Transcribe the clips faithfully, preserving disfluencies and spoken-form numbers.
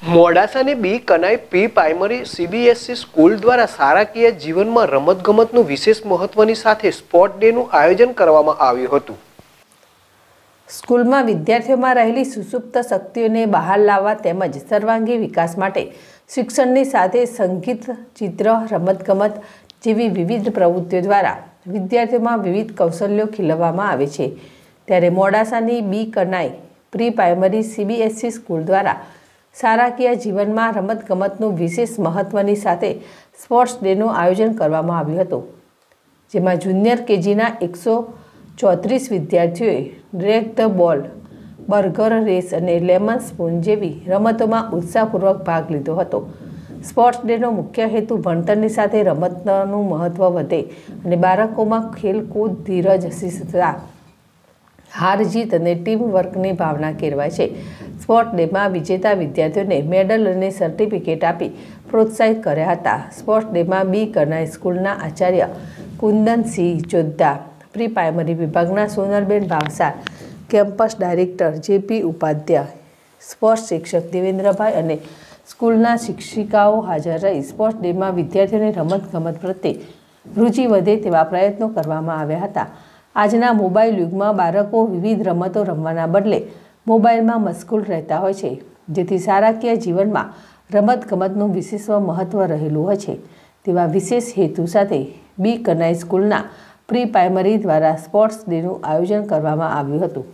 મોડાસાની B Kanai pre primary CBSE school દ્વારા શાળાકીય જીવનમાં રમતગમતનું વિશેષ મહત્વની સાથે સ્પોર્ટ ડેનું આયોજન કરવામાં આવ્યું હતું। સ્કૂલમાં વિદ્યાર્થીઓમાં રહેલી સુસુપ્ત શક્તિઓને બહાર લાવવા તેમજ સર્વાંગી વિકાસ માટે શિક્ષણની સાથે સંગીત, ચિત્ર, રમતગમત જેવી વિવિધ પ્રવૃત્તિઓ દ્વારા વિદ્યાર્થીઓમાં વિવિધ કૌશલ્યો ખીલવવામાં આવે છે। ત્યારે મોડાસાની B Kanai pre primary CBSE school દ્વારા શાળાકીય જીવનમાં રમતગમતનું વિશેષ મહત્વની સાથે સ્પોર્ટ્સ ડેનું આયોજન કરવામાં આવ્યું હતું, જેમાં જુનિયર કેજીના એકસો ચોત્રીસ વિદ્યાર્થીઓએ drag the ball, burger race અને લેમન સ્પૂન જેવી રમતોમાં ઉત્સાહપૂર્વક ભાગ લીધો હતો। સ્પોર્ટ્સ ડેનો મુખ્ય હેતુ ભણતરની સાથે રમતનું મહત્વ વધે અને બાળકોમાં ખેલકૂદ, ધીરજ, શિસ્તતા, હાર જીત અને ટીમ વર્કની ભાવના કેળવાય છે। સ્પોર્ટ ડેમાં વિજેતા વિદ્યાર્થીઓને મેડલ અને સર્ટિફિકેટ આપી પ્રોત્સાહિત કર્યા હતા। સ્પોર્ટ ડેમાં બી કનાઈ સ્કૂલના આચાર્ય કુંદનસિંહ જોદ્ધા, પ્રી પ્રાઇમરી વિભાગના Sonalben Bhavsar, campus director JP Upadhyay, sports શિક્ષક દેવેન્દ્રભાઈ અને સ્કૂલના શિક્ષિકાઓ હાજર રહી સ્પોર્ટ્સ ડેમાં વિદ્યાર્થીઓને રમતગમત પ્રત્યે રુચિ વધે તેવા પ્રયત્નો કરવામાં આવ્યા હતા। આજના મોબાઈલ યુગમાં બાળકો વિવિધ રમતો રમવાના બદલે મોબાઈલમાં મશગુલ રહેતા હોય છે, જેથી શાળાકીય જીવનમાં રમતગમતનું વિશેષ મહત્વ રહેલું હોય છે। તેવા વિશેષ હેતુ સાથે બી કનાઈ સ્કૂલના પ્રી પ્રાઇમરી દ્વારા સ્પોર્ટ્સ ડેનું આયોજન કરવામાં આવ્યું હતું।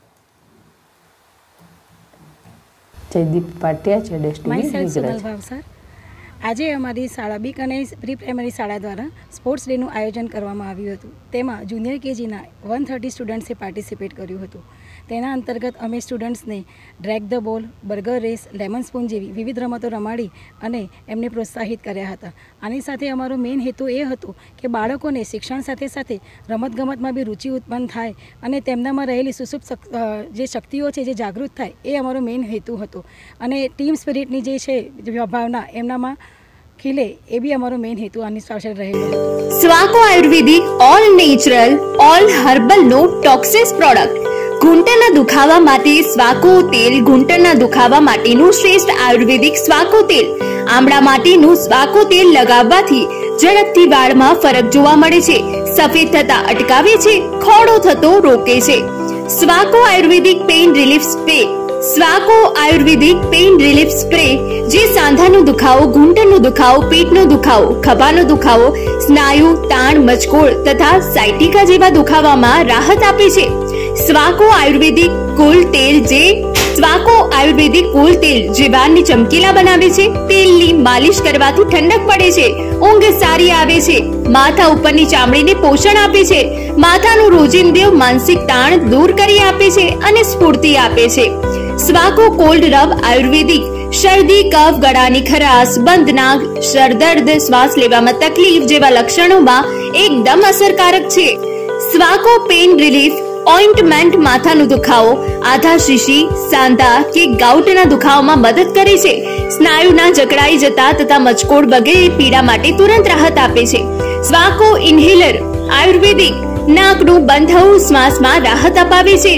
જયદીપ પાટિયા, જેડેશ ટીવી, ગુજરાત। આજે અમારી શાળા બી કનાઈ પ્રી પ્રાઇમરી શાળા દ્વારા સ્પોર્ટ્સ ડેનું આયોજન કરવામાં આવ્યું હતું। તેમાં જુનિયર કેજીના વન થર્ટી સ્ટુડન્ટ્સે પાર્ટિસિપેટ કર્યું હતું। તેના અંતર્ગત અમે સ્ટુડન્ટ્સને drag the ball, burger race, lemon spoon જેવી વિવિધ રમતો રમાડી અને એમને પ્રોત્સાહિત કર્યા હતા। આની સાથે અમારો મેઇન હેતુ એ હતો કે બાળકોને શિક્ષણ સાથે સાથે રમતગમતમાં બી રુચિ ઉત્પન્ન થાય અને તેમનામાં રહેલી સુસુપ્ત જે શક્તિઓ છે જે જાગૃત થાય, એ અમારો મેઇન હેતુ હતો। અને ટીમ સ્પિરિટની જે છે ભાવના એમનામાં ખીલે, એ બી અમારો મેઇન હેતુ આની પાછળ રહેલો હતો। સ્વાકો આયુર્વેદિક all natural all herbal no toxins product. ઘૂંટણના દુખાવા માટે સ્વાકો તેલ, ઘૂંટણના દુખાવા માટેનું શ્રેષ્ઠ આયુર્વેદિક સ્વાકો તેલ। આમળા માટેનું સ્વાકો તેલ લગાવવાથી ઝડપથી વાળમાં ફરક જોવા મળે છે, સફેદ થતા અટકાવે છે, ખોડો થતો રોકે છે। સ્વાકો આયુર્વેદિક પેઇન રિલીફ સ્પ્રે। સ્વાકો આયુર્વેદિક પેઇન રિલીફ સ્પ્રે જે સાંધાનો દુખાવો, ઘૂંટણનો દુખાવો, પેટનો દુખાવો, ખભાનો દુખાવો, સ્નાયુ તાણ, મચકોડ તથા સાયટિકા જેવા દુખાવામાં રાહત આપે છે। સ્વાકો આયુર્વેદિક કુલ તેલ જે સ્વાકો આયુર્વેદિક કુલ તેલ જે વાળને ચમકીલા બનાવે છે। તેલની માલિશ કરવાથી ઠંડક પડે છે, ઊંઘ સારી આવે છે, માથા ઉપરની ચામડીને પોષણ આપે છે, માથાનું રોજિંદુ માનસિક તાણ દૂર કરી આપે છે અને સ્ફૂર્તિ આપે છે। સ્વાકો કોલ્ડ રબ આયુર્વેદિક શરદી, કફ, ગળાની ખરાશ, બંધ નાક, સરદર્દ, શ્વાસ લેવામાં તકલીફ જેવા લક્ષણોમાં એકદમ અસરકારક છે। સ્વાકો પેઇન રિલીફ ઓઇન્ટમેન્ટ માથાનો દુખાવો, આધા શીશી, સાંધા કે ગાઉટના દુખાવામાં મદદ કરે છે, સ્નાયુના જકડાઈ જતા તથા મચકોડ વગેરે પીડા માટે તુરંત રાહત આપે છે। સ્વાકો ઇન્હેલર આયુર્વેદિક નાકનું બંધ થવું, શ્વાસમાં રાહત અપાવે છે।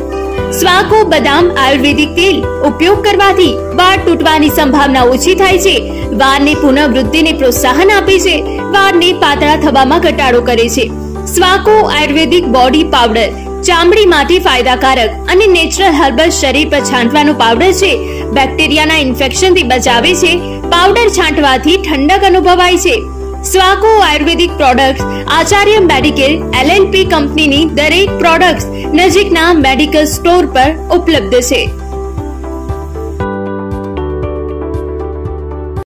સ્વાકો બદામ આયુર્વેદિક તેલ ઉપયોગ કરવાથી વાળ તૂટવાની સંભાવના ઓછી થાય છે, વાળની પુનઃવૃદ્ધિને પ્રોત્સાહન આપે છે, વાળને પાતળા થવામાં ઘટાડો કરે છે। સ્વાકો આયુર્વેદિક બોડી પાવડર ચામડી માટે ફાયદાકારક અને નેચરલ હર્બલ શરીર પર છાંટવાનો પાવડર છે, બેક્ટેરિયાના ઇન્ફેક્શનથી બચાવે છે, પાવડર છાંટવાથી ઠંડક અનુભવાય છે। સ્વાકો આયુર્વેદિક products Acharya medical L L P કંપનીની દરેક પ્રોડક્ટ્સ નજીકના મેડિકલ સ્ટોર પર ઉપલબ્ધ છે।